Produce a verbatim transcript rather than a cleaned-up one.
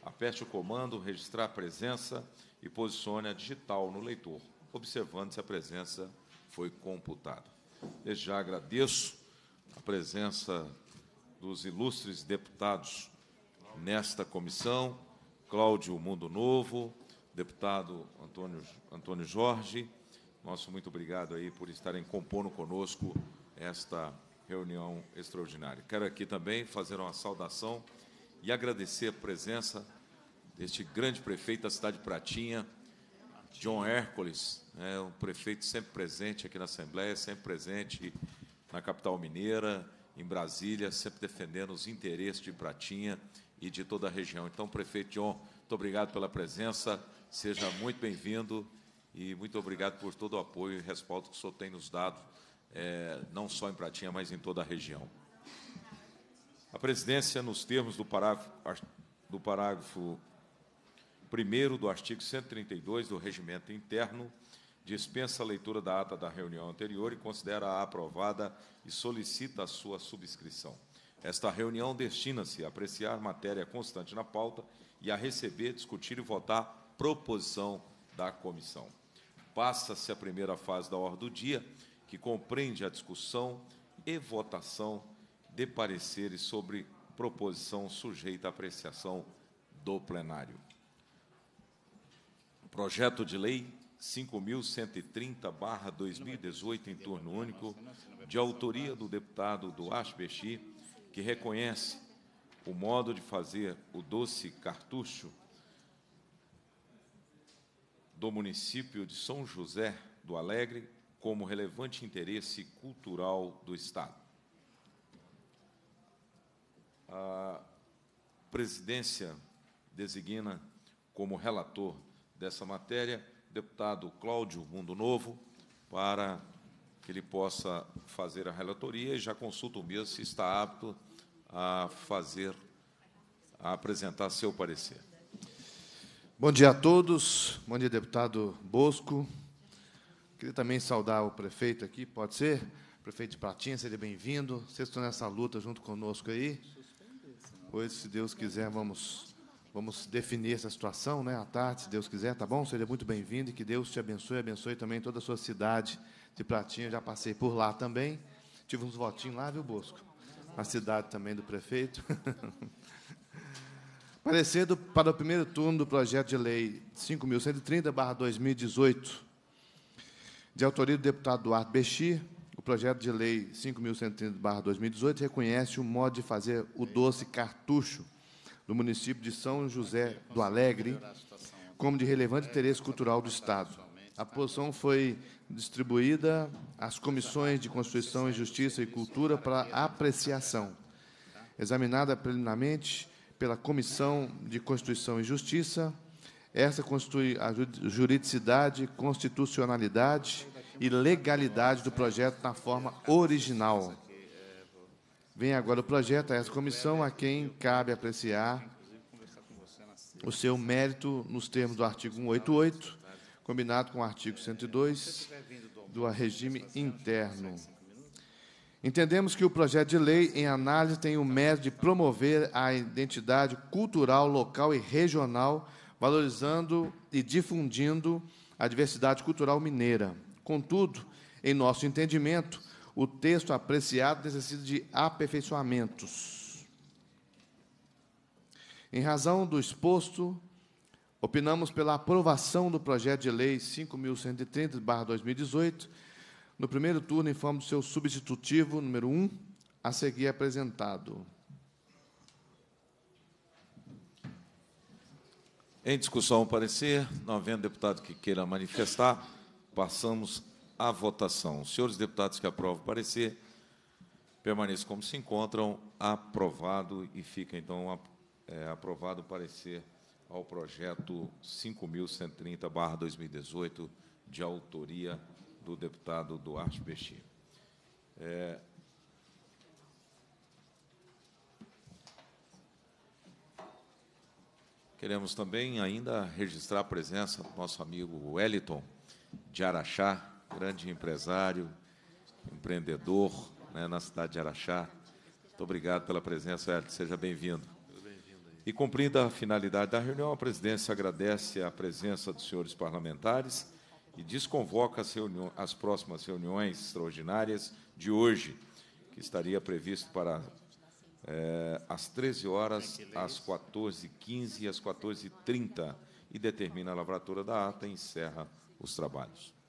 Aperte o comando, registrar a presença e posicione a digital no leitor, observando se a presença foi computada. Desde já agradeço a presença dos ilustres deputados nesta comissão, Cláudio Mundo Novo, deputado Antônio, Antônio Jorge. Nosso muito obrigado aí por estarem compondo conosco esta reunião extraordinária. Quero aqui também fazer uma saudação e agradecer a presença deste grande prefeito da cidade de Pratinha, John Hércules, né, um prefeito sempre presente aqui na Assembleia, sempre presente na capital mineira, em Brasília, sempre defendendo os interesses de Pratinha e de toda a região. Então, prefeito John, muito obrigado pela presença, seja muito bem-vindo e muito obrigado por todo o apoio e respaldo que o senhor tem nos dado, é, não só em Pratinha, mas em toda a região. A presidência, nos termos do parágrafo, do parágrafo primeiro do artigo cento e trinta e dois do Regimento Interno, dispensa a leitura da ata da reunião anterior e considera-a aprovada e solicita a sua subscrição. Esta reunião destina-se a apreciar matéria constante na pauta e a receber, discutir e votar proposição da comissão. Passa-se a primeira fase da ordem do dia, que compreende a discussão e votação de pareceres sobre proposição sujeita à apreciação do plenário. Projeto de Lei cinco mil cento e trinta barra dois mil e dezoito, em turno único, de autoria do deputado Duarte Bexi, que reconhece o modo de fazer o doce cartucho do município de São José do Alegre como relevante interesse cultural do Estado. A presidência designa como relator dessa matéria o deputado Cláudio Mundo Novo, para que ele possa fazer a relatoria, e já consulta o mesmo se está apto a fazer, a apresentar seu parecer. Bom dia a todos. Bom dia, deputado Bosco. Queria também saudar o prefeito aqui, pode ser? Prefeito de Pratinha, seja bem-vindo. Vocês estão nessa luta junto conosco aí. Pois, se Deus quiser, vamos, vamos definir essa situação, né, à tarde, se Deus quiser, tá bom? Seja muito bem-vindo e que Deus te abençoe, abençoe também toda a sua cidade de Pratinha. Já passei por lá também. Tive uns votinhos lá, viu, Bosco? Na cidade também do prefeito. Parecer do, para o primeiro turno do projeto de lei cinco mil cento e trinta barra dois mil e dezoito, de autoria do deputado Duarte Bexi, o projeto de lei cinco mil cento e trinta barra dois mil e dezoito reconhece o modo de fazer o doce cartucho do município de São José do Alegre como de relevante interesse cultural do Estado. A posição foi distribuída às comissões de Constituição e Justiça e Cultura para apreciação. Examinada preliminarmente pela Comissão de Constituição e Justiça, essa constitui a juridicidade, constitucionalidade e legalidade do projeto na forma original. Vem agora o projeto a essa comissão, a quem cabe apreciar o seu mérito nos termos do artigo cento e oitenta e oito, combinado com o artigo cento e dois do regime interno. Entendemos que o projeto de lei, em análise, tem o mérito de promover a identidade cultural local e regional, valorizando e difundindo a diversidade cultural mineira. Contudo, em nosso entendimento, o texto apreciado necessita de aperfeiçoamentos. Em razão do exposto, opinamos pela aprovação do projeto de lei cinco mil cento e trinta barra dois mil e dezoito, no primeiro turno, em forma do seu substitutivo, número um, a seguir apresentado. Em discussão, o parecer, não havendo deputado que queira manifestar, passamos à votação. Os senhores deputados que aprovam o parecer, permaneçam como se encontram, aprovado, e fica, então, é, aprovado o parecer ao projeto cinco mil cento e trinta barra dois mil e dezoito, de autoria do deputado Duarte Bexi. É, queremos também ainda registrar a presença do nosso amigo Wellington de Araxá, grande empresário, empreendedor, né, na cidade de Araxá. Muito obrigado pela presença, Wellington. Seja bem-vindo. E, cumprida a finalidade da reunião, a presidência agradece a presença dos senhores parlamentares e desconvoca as, as próximas reuniões extraordinárias de hoje, que estaria previsto para é, às treze horas, às quatorze e quinze e às quatorze e trinta, e determina a lavratura da ata e encerra os trabalhos.